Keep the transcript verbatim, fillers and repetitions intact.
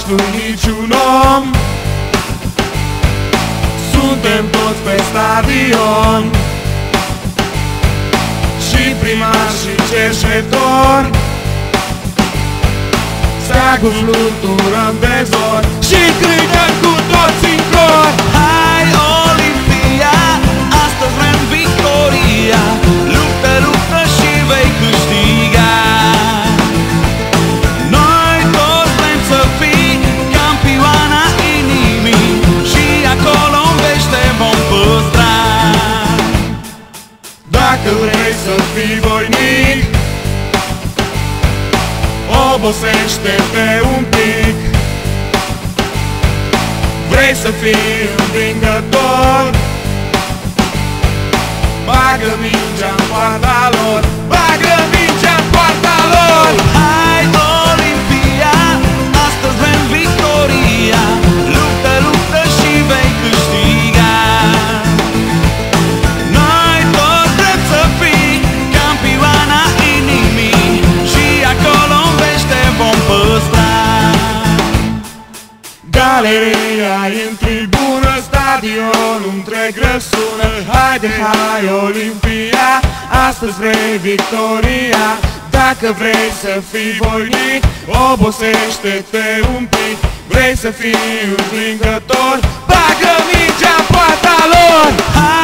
nostru niciun om. Suntem toți pe stadion, și primar și cerșetori. Steagul fluturăm de zor și cântăm cu toți în cor. Hai Olimpia, astăzi vrem victoria. Luptă, luptă și vei câștiga. Noi toți vrem să fii campioana inimii, și acolo în veci te vom păstra. Dacă vrei să fii voinic, obosește-te un pic. Vrei să fii învingător, bagă mingea-n poarta lor, bagă mingea-n poarta lor. Hai Olimpia, astăzi vrem victoria. Luptă, luptă și vei câștiga. Noi toți vrem să fii campioana inimii, și acolo în veci te vom păstra. Galeria în tribună, stadionul întreg răsună. Haide, hai Olimpia, astăzi vrei victoria. Dacă vrei să fii voinic, obosește-te un pic. Vrei să fii învingător, bagă mingea-n poarta lor.